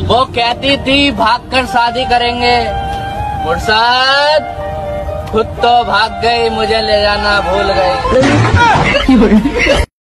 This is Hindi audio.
वो कहती थी भागकर शादी करेंगे, मुर्शद खुद तो भाग गई, मुझे ले जाना भूल गई।